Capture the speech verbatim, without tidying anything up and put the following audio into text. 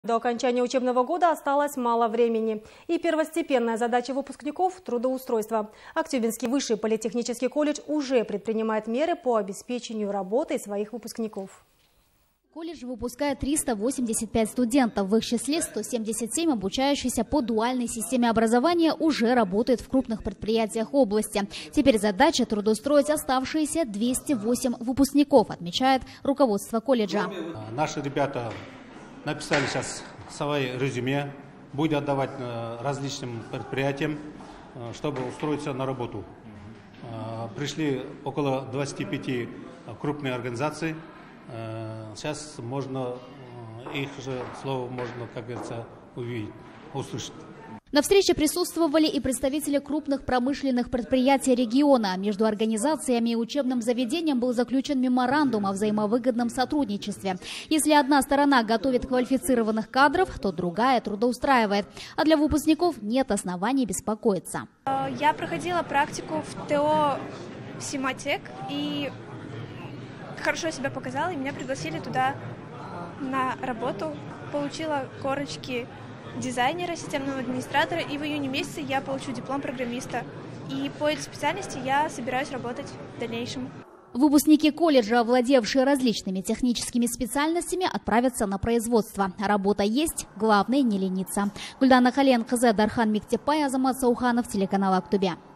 До окончания учебного года осталось мало времени. И первостепенная задача выпускников – трудоустройство. Актюбинский высший политехнический колледж уже предпринимает меры по обеспечению работой своих выпускников. Колледж выпускает триста восемьдесят пять студентов. В их числе сто семьдесят семь обучающихся по дуальной системе образования уже работают в крупных предприятиях области. Теперь задача трудоустроить оставшиеся двести восемь выпускников, отмечает руководство колледжа. Наши ребята написали сейчас свои резюме, будут отдавать различным предприятиям, чтобы устроиться на работу. Пришли около двадцати пяти крупных организаций. Сейчас можно их же слово можно, как говорится, увидеть, услышать. На встрече присутствовали и представители крупных промышленных предприятий региона. Между организациями и учебным заведением был заключен меморандум о взаимовыгодном сотрудничестве. Если одна сторона готовит квалифицированных кадров, то другая трудоустраивает. А для выпускников нет оснований беспокоиться. Я проходила практику в ТО «Симатек» и хорошо себя показала, и меня пригласили туда на работу. Получила корочки дизайнера, системного администратора, и в июне месяце я получу диплом программиста. И по этой специальности я собираюсь работать в дальнейшем. Выпускники колледжа, овладевшие различными техническими специальностями, отправятся на производство. Работа есть, главное не лениться. Гульдана Хален, Дархан Миктепай, Азамат Сауханов, телеканал Актубе.